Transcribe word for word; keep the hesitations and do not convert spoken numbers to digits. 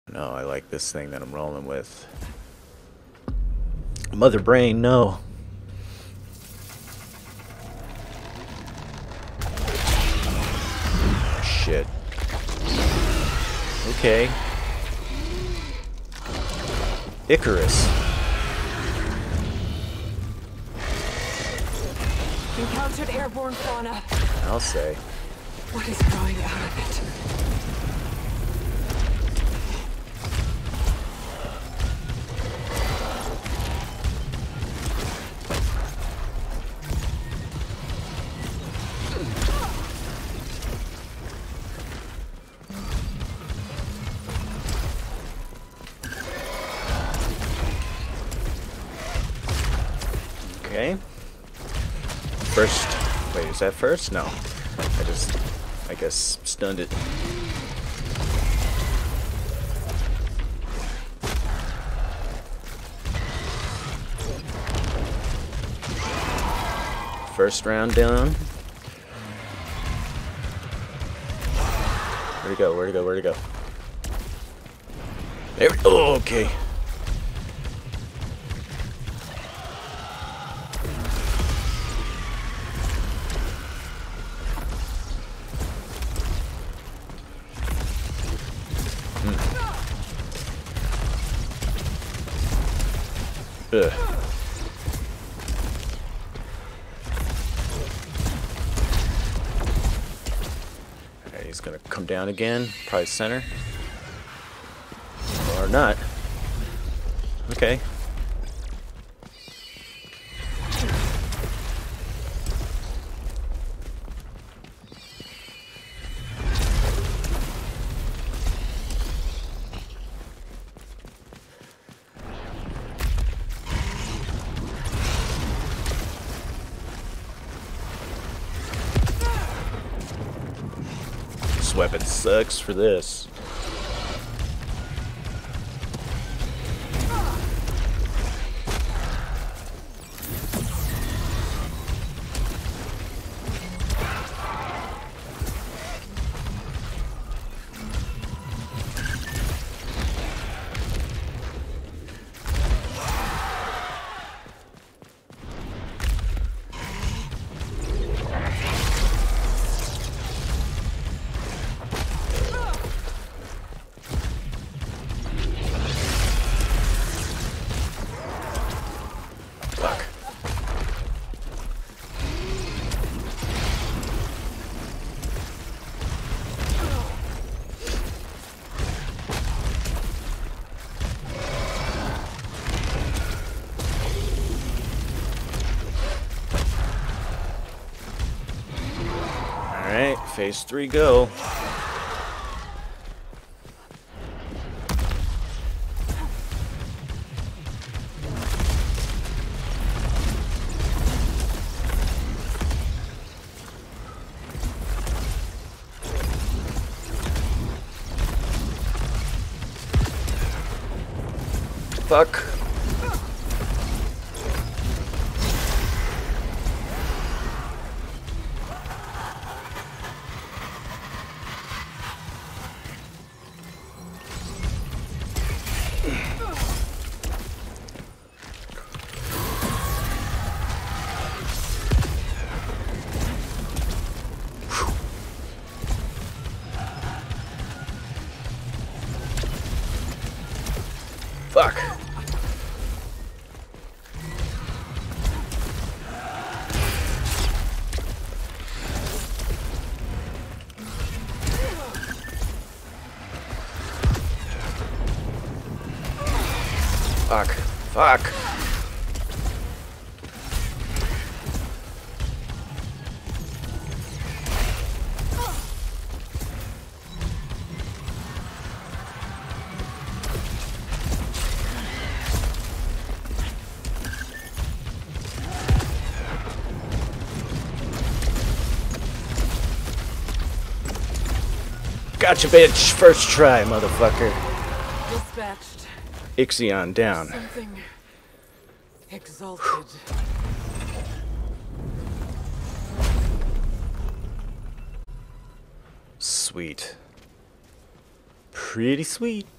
No, I like this thing that I'm rolling with. Mother brain, no. Oh, shit. Okay. Icarus. Encountered airborne fauna. I'll say. What is growing out of it? Okay. First. Wait, is that first? No. I just, I guess, stunned it. First round down. Where'd it go? Where'd it go? Where'd it go? There we go. Oh, okay. Ugh. Alright, he's gonna come down again, probably center. Or not. Okay. This weapon sucks for this. Fuck. Alright, phase three go. Fuck. Fuck. Fuck. Fuck. Gotcha, bitch. First try, motherfucker. Dispatched. Ixion down. Something exalted. Sweet. Pretty sweet.